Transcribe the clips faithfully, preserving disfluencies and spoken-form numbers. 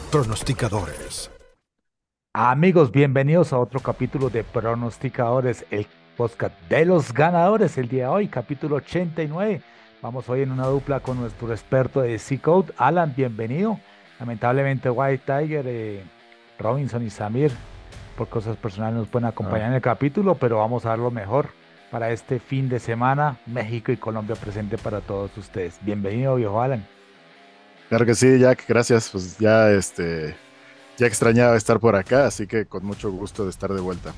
pronosticadores. Amigos, bienvenidos a otro capítulo de Pronosticadores, el podcast de los ganadores. El día de hoy, capítulo ochenta y nueve. Vamos hoy en una dupla con nuestro experto de C-Code, Alan, bienvenido. Lamentablemente, White Tiger, eh, Robinson y Samir, por cosas personales, nos pueden Ah, acompañar en el capítulo, pero vamos a dar lo mejor para este fin de semana. México y Colombia presente para todos ustedes. Bienvenido, viejo Alan. claro que sí, Jack, gracias. Pues ya, este, ya extrañaba estar por acá, así que con mucho gusto de estar de vuelta.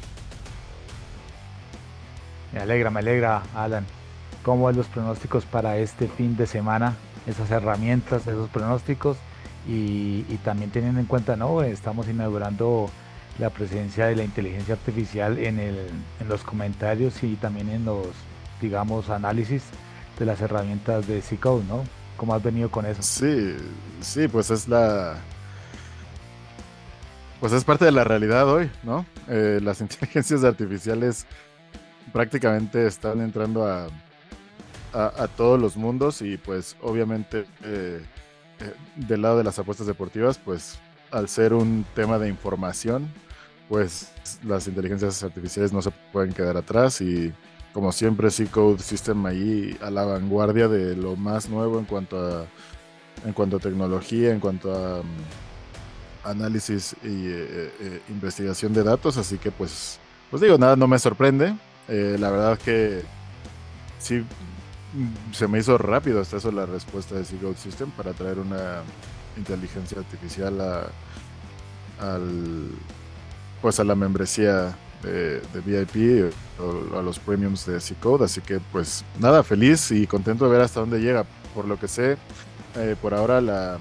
Me alegra, me alegra, Alan. ¿Cómo van los pronósticos para este fin de semana? Esas herramientas, esos pronósticos y, y también teniendo en cuenta, ¿no? Estamos inaugurando la presencia de la inteligencia artificial en el, en los comentarios y también en los, digamos, análisis de las herramientas de C-Code, ¿no? ¿Cómo has venido con eso? Sí, sí, pues es la, pues es parte de la realidad hoy, ¿no? Eh, las inteligencias artificiales prácticamente están entrando a, a- a todos los mundos y pues obviamente eh, eh, del lado de las apuestas deportivas, pues al ser un tema de información, pues las inteligencias artificiales no se pueden quedar atrás y como siempre C-Code System ahí a la vanguardia de lo más nuevo en cuanto a, en cuanto a tecnología, en cuanto a mm, análisis y eh, eh, investigación de datos, así que pues, pues digo, nada, no me sorprende. Eh, la verdad que sí, mm, se me hizo rápido hasta eso la respuesta de C-Code System para traer una inteligencia artificial a, al, pues a la membresía de, de V I P o a los premiums de C-Code. Así que pues nada, feliz y contento de ver hasta dónde llega. Por lo que sé, eh, por ahora la,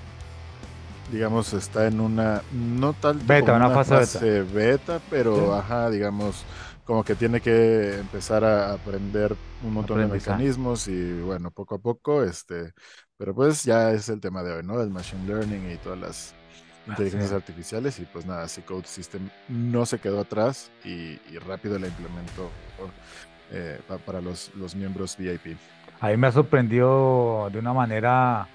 digamos, está en una, no tanto Beta, como una una fase beta. fase beta, ¿Sí? pero ajá, digamos, como que tiene que empezar a aprender un montón de Aprendizaje. mecanismos y bueno, poco a poco, este, pero pues ya es el tema de hoy, ¿no? El machine learning y todas las Así inteligencias es. artificiales y pues nada, C Code System no se quedó atrás y, y rápido la implementó eh, pa- para los, los miembros V I P. A mí me ha sorprendido de una manera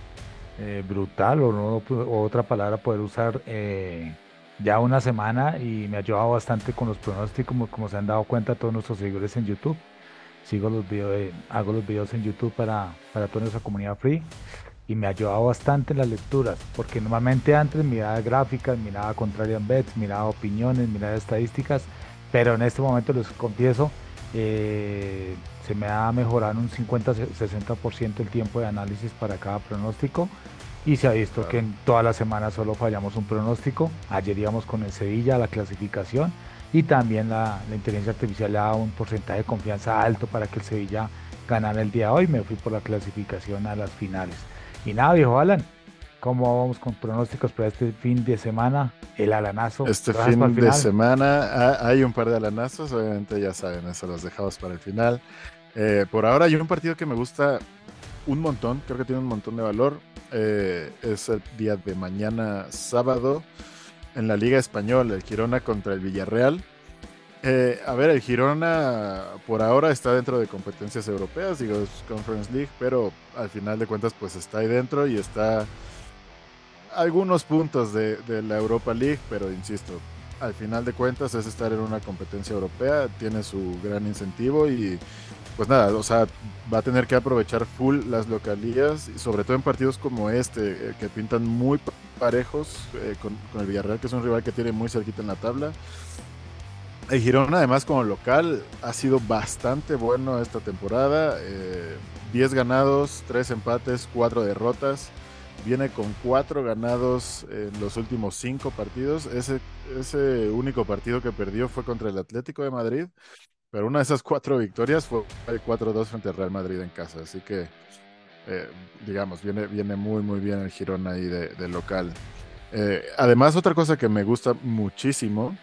eh, brutal o, no, pu- o otra palabra poder usar eh, ya una semana y me ha ayudado bastante con los pronósticos, como, como se han dado cuenta todos nuestros seguidores en YouTube. Sigo los videos, hago los videos en YouTube para, para toda nuestra comunidad free y me ha ayudado bastante en las lecturas, porque normalmente antes miraba gráficas, miraba contrarian bets, miraba opiniones, miraba estadísticas, pero en este momento les confieso, eh, se me ha mejorado en un cincuenta sesenta por ciento el tiempo de análisis para cada pronóstico y se ha visto que Claro. en toda la semana solo fallamos un pronóstico. Ayer íbamos con el Sevilla, la clasificación, y también la, la inteligencia artificial le da un porcentaje de confianza alto para que el Sevilla ganara el día de hoy. Me fui por la clasificación a las finales. Y nada, viejo Alan, ¿cómo vamos con pronósticos para este fin de semana? El Alanazo, Este ¿lo dejas para el fin de final? semana ha- hay un par de alanazos, obviamente ya saben, eso los dejamos para el final. Eh, por ahora hay un partido que me gusta un montón, creo que tiene un montón de valor. Eh, es el día de mañana sábado en la Liga Española, el Girona contra el Villarreal. Eh, a ver, el Girona por ahora está dentro de competencias europeas, digo, es Conference League, pero al final de cuentas pues está ahí dentro y está algunos puntos de, de la Europa League, pero insisto, al final de cuentas es estar en una competencia europea, tiene su gran incentivo y pues nada, o sea, va a tener que aprovechar full las localías, y sobre todo en partidos como este, eh, que pintan muy parejos eh, con, con el Villarreal, que es un rival que tiene muy cerquita en la tabla. El Girona, además, como local, ha sido bastante bueno esta temporada. Eh, diez ganados, tres empates, cuatro derrotas. Viene con cuatro ganados en los últimos cinco partidos. Ese, ese único partido que perdió fue contra el Atlético de Madrid, pero una de esas cuatro victorias fue el cuatro dos frente al Real Madrid en casa. Así que, eh, digamos, viene, viene muy, muy bien el Girona ahí de, de local. Eh, además, otra cosa que me gusta muchísimo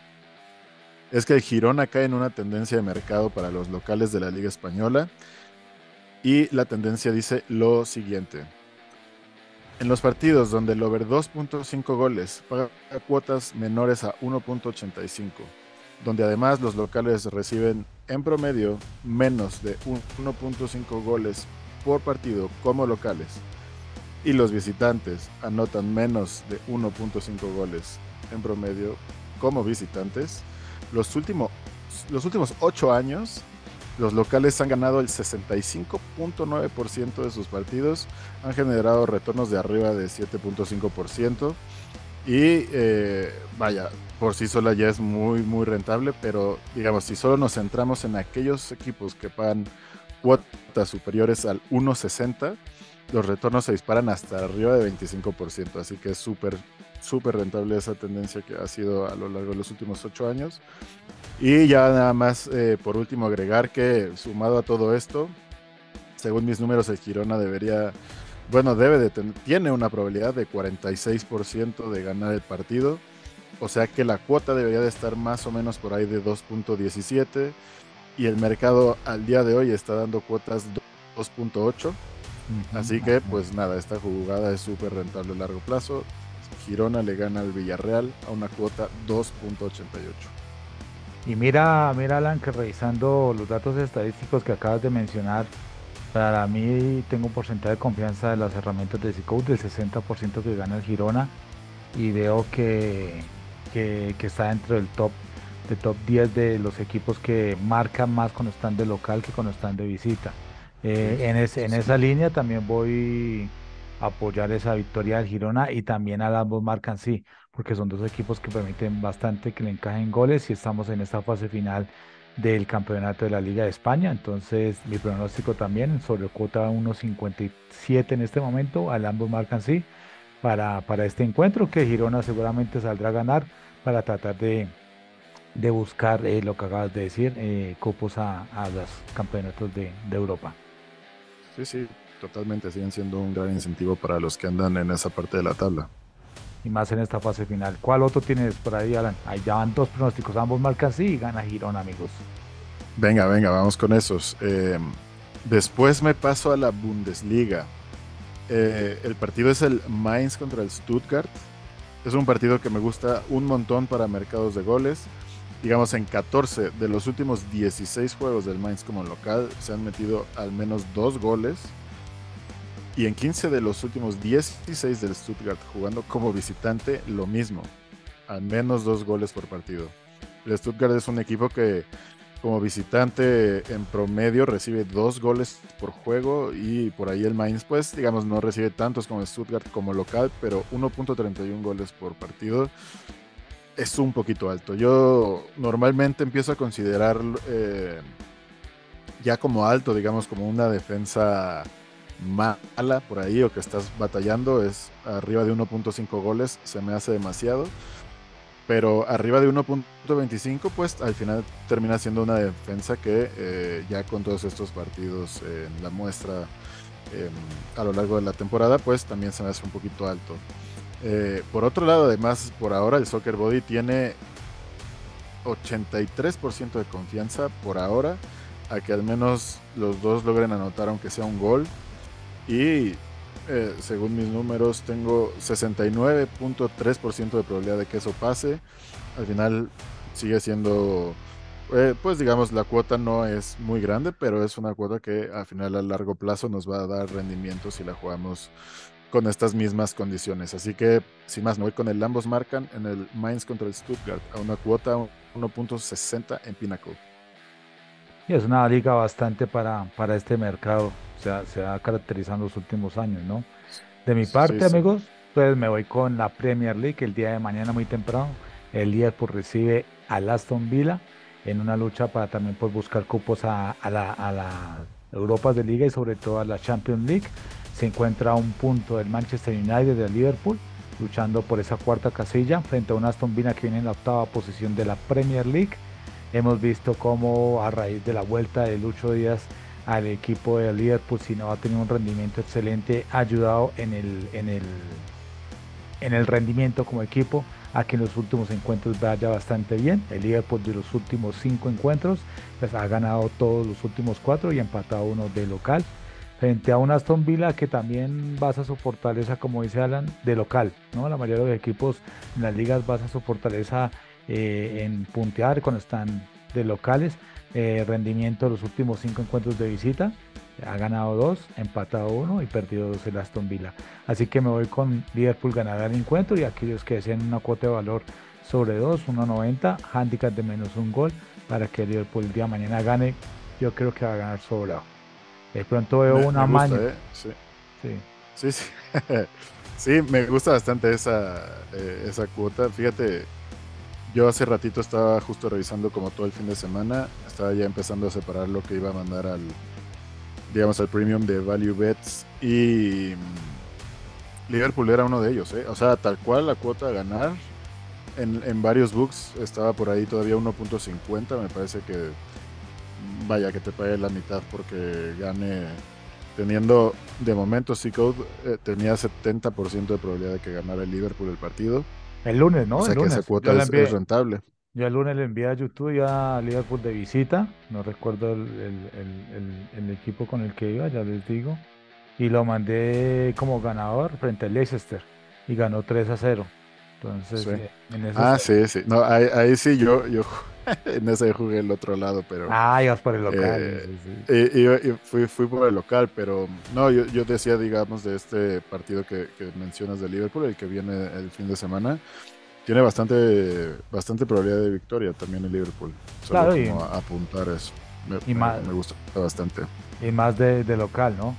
es que el Girona cae en una tendencia de mercado para los locales de la Liga Española y la tendencia dice lo siguiente. En los partidos donde el over dos punto cinco goles paga cuotas menores a uno punto ochenta y cinco, donde además los locales reciben en promedio menos de uno punto cinco goles por partido como locales, y los visitantes anotan menos de uno punto cinco goles en promedio como visitantes, los últimos, los últimos ocho años, los locales han ganado el sesenta y cinco punto nueve por ciento de sus partidos, han generado retornos de arriba de siete punto cinco por ciento y eh, vaya, por sí sola ya es muy, muy rentable, pero digamos, si solo nos centramos en aquellos equipos que pagan cuotas superiores al uno sesenta, los retornos se disparan hasta arriba de veinticinco por ciento, así que es súper, súper rentable esa tendencia que ha sido a lo largo de los últimos ocho años. Y ya nada más, eh, por último, agregar que sumado a todo esto, según mis números, el Girona debería, bueno, debe de tener, tiene una probabilidad de cuarenta y seis por ciento de ganar el partido, o sea que la cuota debería de estar más o menos por ahí de dos punto diecisiete y el mercado al día de hoy está dando cuotas dos punto ocho. Así que, Ujú. pues nada, esta jugada es súper rentable a largo plazo. Girona le gana al Villarreal a una cuota dos punto ochenta y ocho. Y mira, mira, Alan, que revisando los datos estadísticos que acabas de mencionar, para mí tengo un porcentaje de confianza de las herramientas de Scout del sesenta por ciento que gana el Girona y veo que, que, que está dentro del top, de top diez de los equipos que marcan más cuando están de local que cuando están de visita. Eh, Sí, en, ese- sí, en sí. esa línea también voy a apoyar esa victoria del Girona y también al ambos marcan sí, porque son dos equipos que permiten bastante que le encajen goles y estamos en esta fase final del campeonato de la Liga de España. Entonces, mi pronóstico también sobre cuota uno cincuenta y siete en este momento, al ambos marcan sí para, para este encuentro, que Girona seguramente saldrá a ganar para tratar de, de buscar eh, lo que acabas de decir, eh, cupos a, a los campeonatos de, de Europa. Sí, sí, totalmente. Siguen siendo un gran incentivo para los que andan en esa parte de la tabla. Y más en esta fase final. ¿Cuál otro tienes por ahí, Alan? Ahí ya van dos pronósticos, ambos marcan sí y gana Girona, amigos. Venga, venga, vamos con esos. Eh, después me paso a la Bundesliga. Eh, el partido es el Mainz contra el Stuttgart. Es un partido que me gusta un montón para mercados de goles. Digamos, en catorce de los últimos dieciséis juegos del Mainz como local se han metido al menos dos goles. Y en quince de los últimos dieciséis del Stuttgart jugando como visitante, lo mismo. Al menos dos goles por partido. El Stuttgart es un equipo que como visitante en promedio recibe dos goles por juego y por ahí el Mainz pues digamos no recibe tantos como el Stuttgart como local, pero uno punto treinta y uno goles por partido es un poquito alto. Yo normalmente empiezo a considerar eh, ya como alto, digamos como una defensa mala por ahí o que estás batallando, es arriba de uno punto cinco goles, se me hace demasiado, pero arriba de uno punto veinticinco, pues al final termina siendo una defensa que eh, ya con todos estos partidos en la muestra eh, a lo largo de la temporada, pues también se me hace un poquito alto. Eh, por otro lado, además, por ahora el Soccer Body tiene ochenta y tres por ciento de confianza por ahora a que al menos los dos logren anotar aunque sea un gol. Y eh, según mis números, tengo sesenta y nueve punto tres por ciento de probabilidad de que eso pase. Al final sigue siendo, eh, pues digamos, la cuota no es muy grande, pero es una cuota que al final a largo plazo nos va a dar rendimiento si la jugamos con estas mismas condiciones. Así que, sin más, me voy con el ambos marcan en el Mainz contra el Stuttgart a una cuota uno punto sesenta en Pinnacle. Y es una liga bastante para, para este mercado, o sea, se ha caracterizado en los últimos años, ¿no? De mi Sí, parte, sí. amigos, pues me voy con la Premier League el día de mañana muy temprano. El Liverpool recibe al Aston Villa en una lucha para también pues, buscar cupos a, a la, a la Europa de Liga y sobre todo a la Champions League. Se encuentra a un punto del Manchester United del Liverpool luchando por esa cuarta casilla frente a un Aston Villa que viene en la octava posición de la Premier League. Hemos visto cómo a raíz de la vuelta de Lucho Díaz al equipo de Liverpool, si no ha tenido un rendimiento excelente, ha ayudado en el, en el, en el rendimiento como equipo a que en los últimos encuentros vaya bastante bien. El Liverpool de los últimos cinco encuentros pues, ha ganado todos los últimos cuatro y ha empatado uno de local. Frente a un Aston Villa que también basa su fortaleza, como dice Alan, de local, ¿no? La mayoría de los equipos en las ligas basa su fortaleza eh, en puntear cuando están de locales. Eh, rendimiento de los últimos cinco encuentros de visita. Ha ganado dos, empatado uno y perdido dos el Aston Villa. Así que me voy con Liverpool ganar el encuentro y aquellos que deseen una cuota de valor sobre dos, uno noventa, handicap de menos un gol para que Liverpool el día de mañana gane. Yo creo que va a ganar sobrado. De pronto veo Me, un me gusta, amaño. ¿eh? Sí, Sí. sí, sí. Sí, me gusta bastante esa, eh, esa cuota. Fíjate, yo hace ratito estaba justo revisando como todo el fin de semana, estaba ya empezando a separar lo que iba a mandar al, digamos, al premium de Value Bets y mm, Liverpool era uno de ellos, ¿eh? O sea, tal cual la cuota a ganar en, en varios books estaba por ahí todavía uno punto cincuenta, me parece que vaya que te pague la mitad porque gane teniendo de momento C-Code eh, tenía setenta por ciento de probabilidad de que ganara el Liverpool el partido, El lunes, o ¿no? El sea que esa lunes. Yo cuota le es, es envié, rentable. yo el lunes le envié a YouTube y a Liverpool de visita. No recuerdo el, el- el- el- el equipo con el que iba, ya les digo. Y lo mandé como ganador frente al Leicester y ganó tres a cero. Entonces, Sí. eh, en eso Ah, estoy. sí, sí. No, ahí, ahí sí yo, yo en ese jugué el otro lado, pero Ah, ibas por el local. eh, Sí, sí. y- y- y fui, fui por el local, pero no, yo, yo decía, digamos, de este partido que, que mencionas de Liverpool, el que viene el fin de semana, tiene bastante, bastante probabilidad de victoria también el Liverpool. Solo Claro, y, como a- apuntar eso. Me, y me, más, me gusta bastante. y más de, de local, ¿no?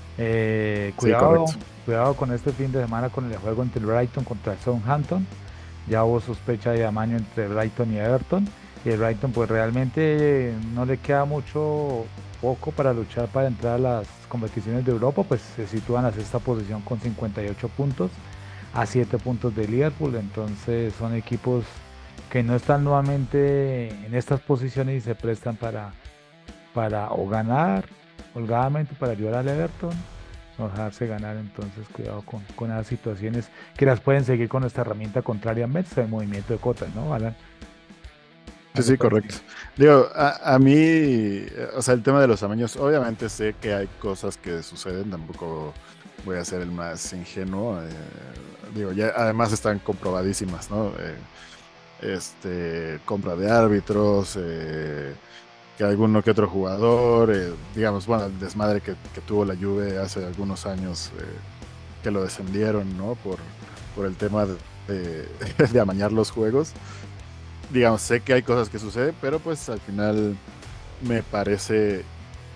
Eh, Sí, correcto. cuidado, cuidado con este fin de semana con el juego entre el Brighton contra el Southampton. Ya hubo sospecha de amaño entre Brighton y Everton. Y el Brighton pues realmente no le queda mucho poco para luchar para entrar a las competiciones de Europa, pues se sitúan a sexta posición con cincuenta y ocho puntos, a siete puntos de Liverpool. Entonces son equipos que no están nuevamente en estas posiciones y se prestan para, para o ganar holgadamente para ayudar al Everton no dejarse ganar. Entonces cuidado con, con esas situaciones que las pueden seguir con nuestra herramienta contraria en Mets de movimiento de cotas, ¿no, Alan? Sí, Algo sí, parecido. correcto. Digo, a, a mí, eh, o sea, el tema de los amaños, obviamente sé que hay cosas que suceden, tampoco voy a ser el más ingenuo. Eh, digo, ya además están comprobadísimas, ¿no? Eh, este, compra de árbitros, eh, que alguno que otro jugador, eh, digamos, bueno, el desmadre que, que tuvo la Juve hace algunos años, eh, que lo descendieron, ¿no? Por, por el tema de, de, de amañar los juegos. Digamos, sé que hay cosas que suceden, pero pues al final me parece,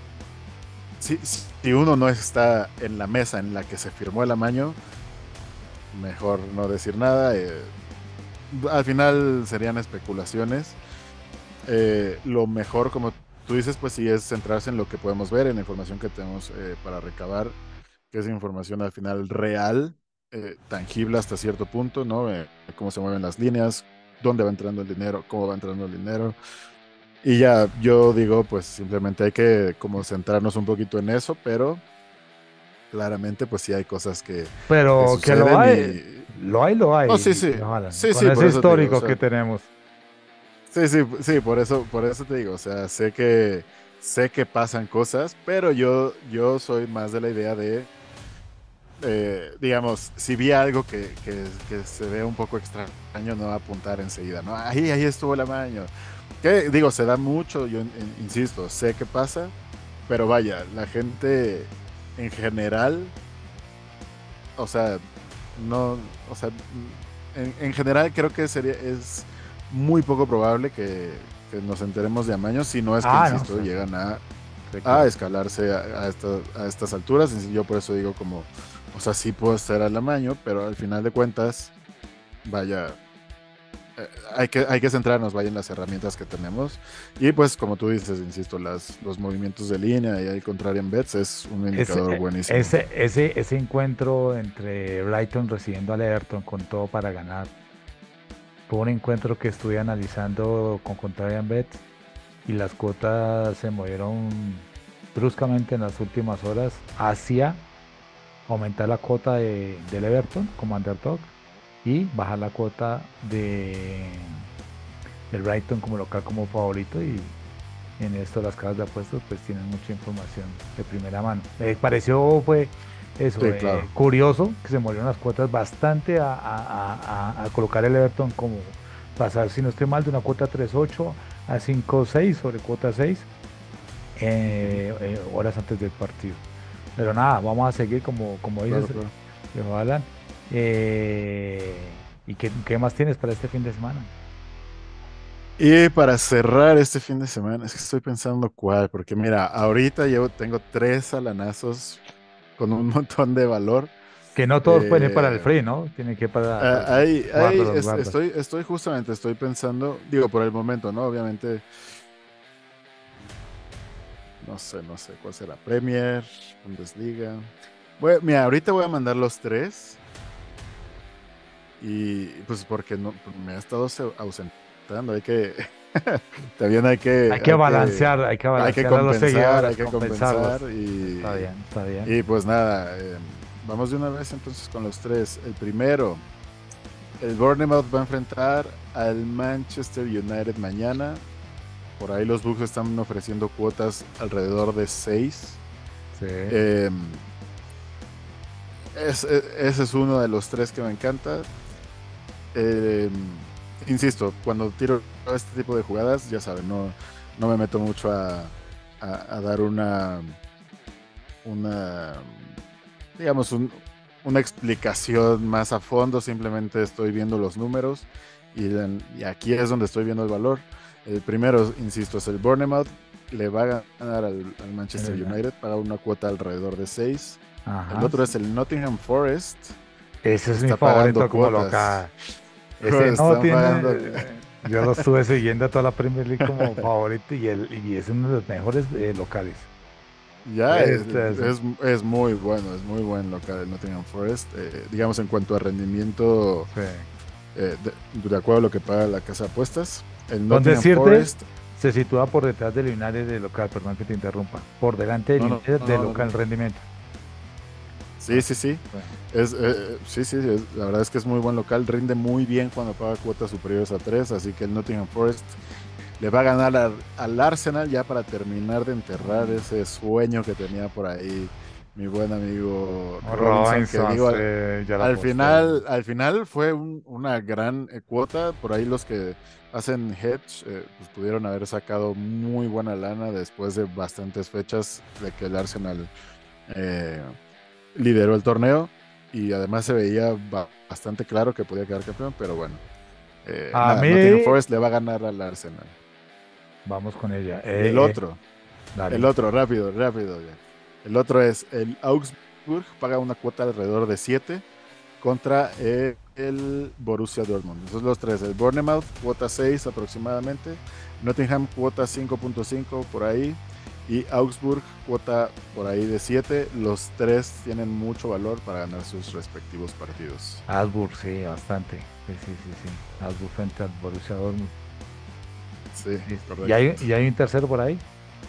si, si uno no está en la mesa en la que se firmó el amaño, mejor no decir nada. Eh, al final serían especulaciones. Eh, lo mejor, como tú dices, pues sí es centrarse en lo que podemos ver, en la información que tenemos eh, para recabar, que es información al final real, eh, tangible hasta cierto punto, ¿no? Eh, cómo se mueven las líneas, dónde va entrando el dinero, cómo va entrando el dinero. Y ya, yo digo, pues simplemente hay que como centrarnos un poquito en eso, pero claramente pues sí hay cosas que, que Pero que lo suceden hay, y... lo hay, lo Oh, sí, hay, sí, señor Alan, sí, con sí, por ese eso te digo, o histórico que sea, tenemos. sí, sí, sí, por eso, por eso te digo, o sea, sé que, sé que pasan cosas, pero yo, yo soy más de la idea de, eh, digamos, si vi algo que, que, que se ve un poco extraño, no apuntar enseguida, ¿no? Ahí, ahí estuvo el amaño. Que digo, se da mucho, yo in- insisto, sé que pasa, pero vaya, la gente en general, o sea, no, o sea, en, en general creo que sería, es muy poco probable que, que nos enteremos de amaños, si no es que, Ah, no, insisto, sí, llegan a, sí, a claro. escalarse a, a, esta- a estas alturas. Y yo por eso digo como, o sea, sí puedo estar al amaño, pero al final de cuentas, vaya, eh, hay que, hay que centrarnos, vaya, en las herramientas que tenemos. Y pues, como tú dices, insisto, las, los movimientos de línea y el contrarian bets es un Ese, indicador eh, buenísimo. ese, ese, ese encuentro entre Brighton recibiendo al Everton con todo para ganar, fue un encuentro que estuve analizando con Contrarian Bet y las cuotas se movieron bruscamente en las últimas horas hacia aumentar la cuota de, del Everton como underdog y bajar la cuota de, del Brighton como local como favorito. Y en esto las casas de apuestas pues tienen mucha información de primera mano. Me pareció fue eso, Sí, eh, claro. curioso que se movieron las cuotas bastante a, a- a- a- a colocar el Everton como pasar, si no estoy mal, de una cuota tres ocho a cinco seis sobre cuota seis eh, eh, horas antes del partido. Pero nada, vamos a seguir como, como dices, Claro, claro. viejo Alan. Eh, ¿y qué, qué más tienes para este fin de semana? Y para cerrar este fin de semana, es que estoy pensando cuál, porque mira, ahorita llevo, tengo tres alanazos con un montón de valor. Que no todos pueden ir para el Eh, free, ¿no? Tienen que ir para, ah, para los ahí, guardas, ahí los es- guardas. estoy, estoy justamente, estoy pensando, digo, por el momento, ¿no? Obviamente, no sé, no sé cuál será. Premier, Bundesliga. Bueno, mira, ahorita voy a mandar los tres y pues porque no, pues, me ha estado se- ausentando, hay que, también hay Hay que, que hay que, balancear, hay que hay que balancear a los compensar, hay seguidores, que compensar compensarlos. Está y, bien, está bien. y pues nada, eh, vamos de una vez entonces con los tres. El primero, el Bournemouth va a enfrentar al Manchester United mañana. Por ahí los Bucks están ofreciendo cuotas alrededor de seis. Sí. Eh, es- e- ese es uno de los tres que me encanta. Eh, Insisto, cuando tiro este tipo de jugadas, ya saben, no, no me meto mucho a, a- a dar una, una, digamos, un- una explicación más a fondo, simplemente estoy viendo los números y, en- y aquí es donde estoy viendo el valor. El primero, insisto, es el Bournemouth, le va a ganar al, al Manchester ¿Verdad? United, paga una cuota alrededor de seis. El Ajá. otro es el Nottingham Forest, Ese es mi está pagando favorito como cuotas. local. Ese no Están tiene. pagando. eh, Yo lo estuve siguiendo a toda la Premier League como favorito y, el, y es uno de los mejores eh, locales. Ya es, Este es- es, es muy bueno, es muy buen local el Nottingham Forest. Eh, digamos, en cuanto a rendimiento, sí. eh, de, de acuerdo a lo que paga la casa de apuestas, el Con Nottingham decirte, Forest. se sitúa por detrás del United de local, perdón que te interrumpa. Por delante del No, no, United no, de no, no. local rendimiento. Sí, Ah, sí, sí. bueno. Es, eh, sí, sí, es- la verdad es que es muy buen local, rinde muy bien cuando paga cuotas superiores a tres, así que el Nottingham Forest le va a ganar al, al Arsenal ya para terminar de enterrar ese sueño que tenía por ahí mi buen amigo Robinson, que Robinson, digo, sí, al, ya la al aposté. final, al final fue un- una gran eh, cuota, por ahí los que hacen hedge eh, pues pudieron haber sacado muy buena lana después de bastantes fechas de que el Arsenal eh, lideró el torneo y además se veía ba- bastante claro que podía quedar campeón, pero bueno, eh, A nada, Nottingham mí, Forest le va a ganar al Arsenal. vamos con ella. Y el Eh, eh, otro, el dale. otro, rápido, rápido. Ya. El otro es el Augsburg, paga una cuota alrededor de siete contra eh, el Borussia Dortmund. Esos son los tres. El Bournemouth, cuota seis aproximadamente. Nottingham, cuota cinco punto cinco por ahí. Y Augsburg, cuota por ahí de siete. Los tres tienen mucho valor para ganar sus respectivos partidos. Augsburg, sí, bastante. Sí, sí, sí, sí. Augsburg frente al Borussia Dortmund. Sí, Sí. ¿Y correcto. hay, y hay un tercero por ahí?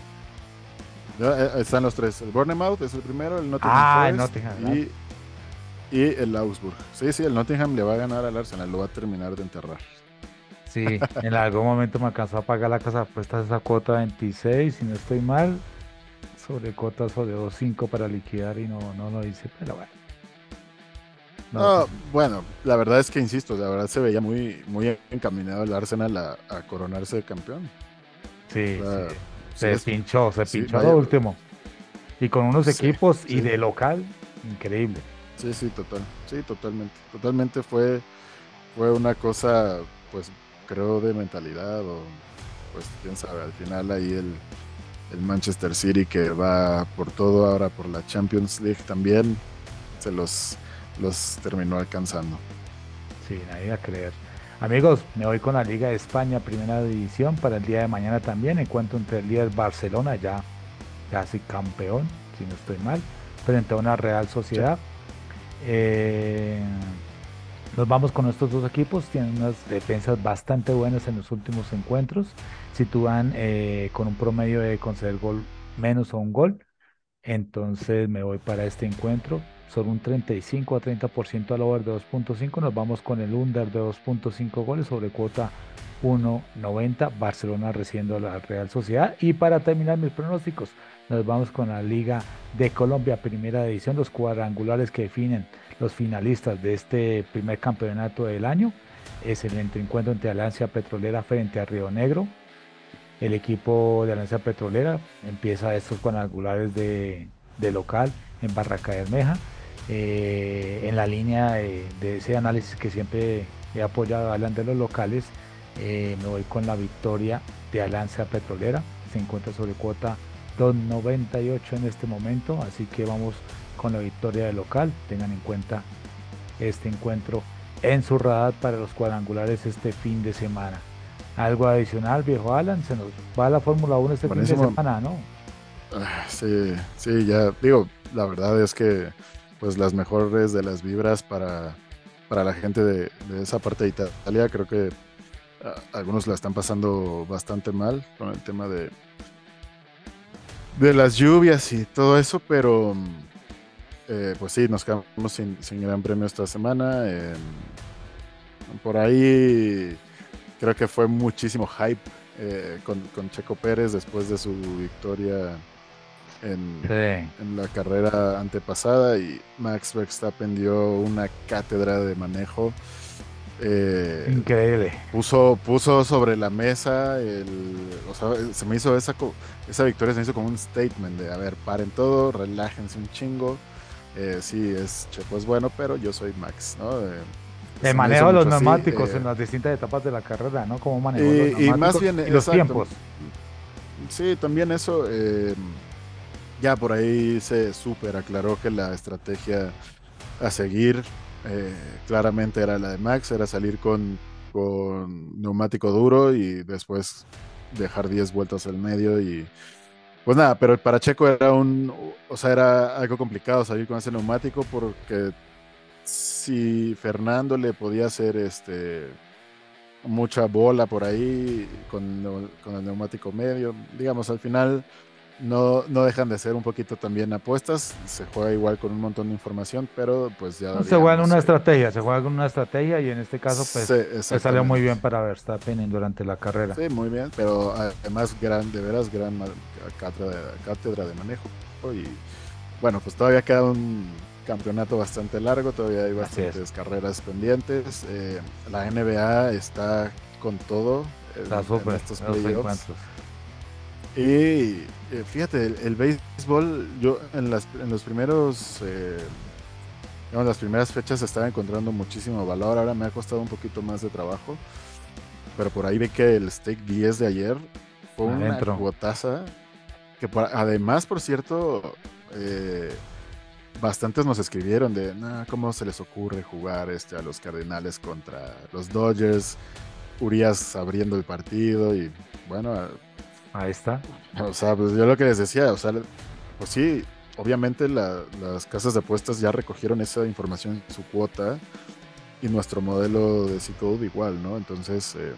Ya, eh, están los tres. El Bournemouth es el primero, el Nottingham Ah, en Forest Nottingham, ¿verdad? y Y el Augsburg. Sí, sí, el Nottingham le va a ganar al Arsenal, lo va a terminar de enterrar. Sí, en algún momento me alcanzó a pagar la casa de apuestas esa cuota veintiséis, si no estoy mal, sobre cuota sobre dos punto cinco para liquidar y no, no lo hice, pero bueno. No, No, bueno, la verdad es que insisto, la verdad se veía muy, muy encaminado el Arsenal a, a coronarse campeón. O sí, sí. sea, sí, Se es, pinchó, se sí, pinchó a lo vaya, último. Y con unos sí, equipos y sí, de local, increíble. sí, sí, total, sí, totalmente, totalmente fue, fue una cosa, pues, creo de mentalidad o, pues, quién sabe, al final ahí el, el Manchester City que va por todo ahora por la Champions League también, se los, los terminó alcanzando. Sí, nadie va a creer. Amigos, me voy con la Liga de España, primera división, para el día de mañana también. Encuentro entre el líder Barcelona, ya casi campeón, si no estoy mal, frente a una Real Sí. Sociedad. Eh, nos vamos con estos dos equipos, tienen unas defensas bastante buenas en los últimos encuentros, sitúan eh, con un promedio de conceder gol menos o un gol, entonces me voy para este encuentro, sobre un treinta y cinco a treinta por ciento al over de dos punto cinco, nos vamos con el under de dos punto cinco goles sobre cuota uno noventa, Barcelona recibiendo a la Real Sociedad. Y para terminar mis pronósticos, nos vamos con la Liga de Colombia, primera edición, los cuadrangulares que definen los finalistas de este primer campeonato del año. Es el entre- encuentro entre Alianza Petrolera frente a Río Negro. El equipo de Alianza Petrolera empieza estos cuadrangulares de, de local en Barranca Bermeja. Eh, en la línea de, de ese análisis que siempre he apoyado, hablan de los locales, eh, me voy con la victoria de Alianza Petrolera. Se encuentra sobre cuota dos noventa y ocho en este momento, así que vamos con la victoria de local. Tengan en cuenta este encuentro en su radar para los cuadrangulares este fin de semana. Algo adicional, viejo Alan, se nos va la Fórmula uno este fin de Buenísimo. semana, ¿no? Ah, sí, sí, ya digo, la verdad es que pues las mejores de las vibras para, para la gente de, de esa parte de Italia, creo que ah, algunos la están pasando bastante mal con el tema de, de las lluvias y todo eso, pero mm, eh, pues sí, nos quedamos sin, sin gran premio esta semana. Eh, por ahí creo que fue muchísimo hype eh, con, con Checo Pérez después de su victoria en, Sí, en la carrera antepasada y Max Verstappen dio una cátedra de manejo. Eh, increíble. puso, puso sobre la mesa el, o sea, se me hizo esa, co- esa victoria, se me hizo como un statement de, a ver, paren todo, relájense un chingo. Eh, sí, es Checo es bueno, pero yo soy Max, ¿no? Eh, El se me hizo manejo de los mucho así. neumáticos en eh, las distintas etapas de la carrera, ¿no? Cómo manejó los y, y más neumáticos bien, y los exacto. tiempos. Sí, también eso. eh, ya por ahí se súper aclaró que la estrategia a seguir eh, claramente era la de Max, era salir con, con neumático duro y después dejar diez vueltas al medio y pues nada, pero para Checo era un, o sea, era algo complicado salir con ese neumático porque si Fernando le podía hacer este mucha bola por ahí con, neu- con el neumático medio, digamos, al final no, no dejan de ser un poquito también apuestas, se juega igual con un montón de información, pero pues ya No, se juega en digamos, una eh, estrategia, se juega con una estrategia y en este caso, sí, pues, le salió muy exactamente. bien para Verstappen en- durante la carrera. Sí, muy bien, pero además gran, de veras, gran ma- cátedra, cátedra de manejo. Y bueno, pues todavía queda un campeonato bastante largo, todavía hay Así es. bastantes carreras pendientes. Eh, la N B A está con todo Está en, en súper, estos los playoffs. encuentros. Y eh, fíjate, el, el béisbol, yo en, las, en los primeros, eh, digamos, las primeras fechas estaba encontrando muchísimo valor, ahora me ha costado un poquito más de trabajo, pero por ahí vi que el Stake diez de ayer fue una Adentro. cuotaza, que por- además, por cierto, eh, bastantes nos escribieron de, "Nah, ¿cómo se les ocurre jugar este, a los Cardenales contra los Dodgers? Urias abriendo el partido y bueno, Ahí está. o sea, pues yo lo que les decía, o sea, pues sí, obviamente la- las casas de apuestas ya recogieron esa información en su cuota y nuestro modelo de C-Code igual, ¿no? Entonces, eh,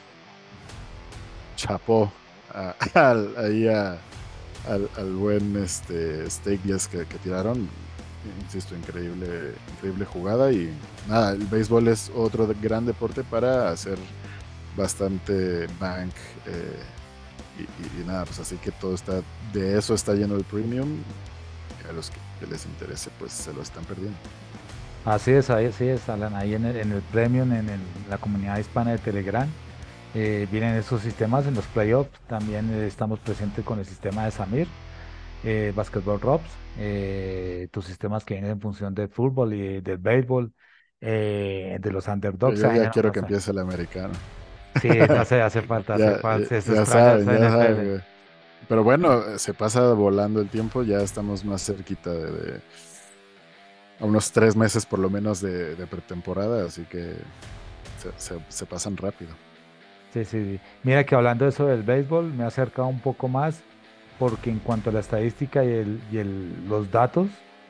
chapó a- al, ahí a- al, al buen este, Stake diez que, que tiraron. Insisto, increíble, increíble jugada y nada, el béisbol es otro de- gran deporte para hacer bastante bank. eh, y, y- y nada, pues así que todo está, de eso está lleno el premium. Y a los que, que les interese, pues se lo están perdiendo. Así es, ahí, así es, Alan, ahí en el, en el Premium, en el- la comunidad hispana de Telegram, eh, vienen esos sistemas en los playoffs. También eh, estamos presentes con el sistema de Samir, eh, Basketball Drops, eh, tus sistemas que vienen en función del fútbol y del béisbol, eh, de los Yo, underdogs. yo Ay, ya no, quiero no que sé. empiece el americano. Sí, hace, hace falta, hace Ya, ya, falta, se ya extraña saben, esta ya N F L. saben, güey. Pero bueno, se pasa volando el tiempo, ya estamos más cerquita de, de- a unos tres meses por lo menos de, de pretemporada, así que se, se- se pasan rápido. Sí, sí, sí. Mira que hablando de eso del béisbol, me he acercado un poco más porque en cuanto a la estadística y, el, y el- los datos,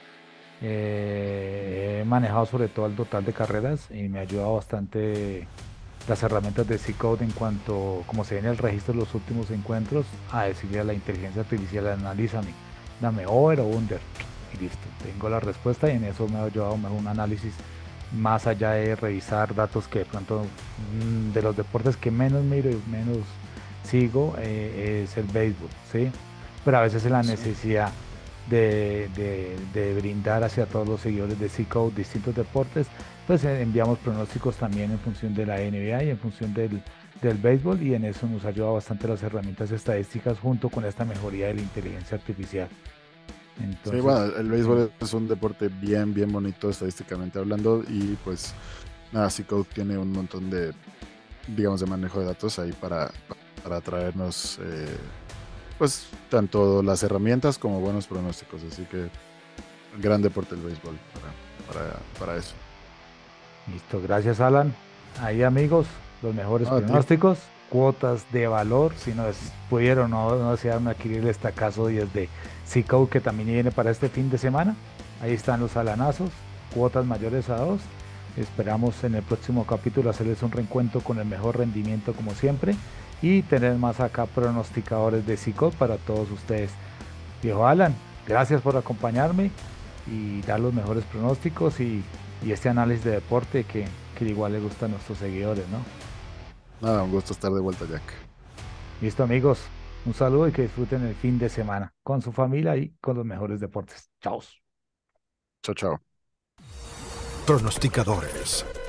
eh, he manejado sobre todo el total de carreras y me ha ayudado bastante las herramientas de C-Code en cuanto, como se ve en el registro de los últimos encuentros, a decirle a la inteligencia artificial, analízame, dame over o under, y listo, tengo la respuesta y en eso me ha ayudado mejor un análisis más allá de revisar datos que de pronto mm, de los deportes que menos miro y menos sigo, eh, es el béisbol, ¿sí? Pero a veces es la Sí. necesidad. de, de- de brindar hacia todos los seguidores de C-Code distintos deportes, pues eh, enviamos pronósticos también en función de la N B A y en función del, del béisbol, y en eso nos ayuda bastante las herramientas estadísticas junto con esta mejoría de la inteligencia artificial. Sí, Entonces, bueno, el sí. béisbol es un deporte bien, bien bonito estadísticamente hablando y pues nada, C-Code tiene un montón de, digamos, de manejo de datos ahí para, para traernos, eh, pues, tanto las herramientas como buenos pronósticos. Así que gran deporte el béisbol para, para, para eso. Listo, gracias Alan. Ahí amigos, los mejores No, a ti. pronósticos, cuotas de valor, si nos pudieron no, no desearon adquirir el estacazo diez de C-Code que también viene para este fin de semana. Ahí están los alanazos, cuotas mayores a dos. Esperamos en el próximo capítulo hacerles un reencuentro con el mejor rendimiento como siempre y tener más acá pronosticadores de C-Code para todos ustedes. Viejo Alan, gracias por acompañarme y dar los mejores pronósticos y, y este análisis de deporte que, que igual le gusta a nuestros seguidores, ¿no? Nada, un gusto estar de vuelta, Jack. Listo, amigos. Un saludo y que disfruten el fin de semana con su familia y con los mejores deportes. Chao. Chao, chao. Pronosticadores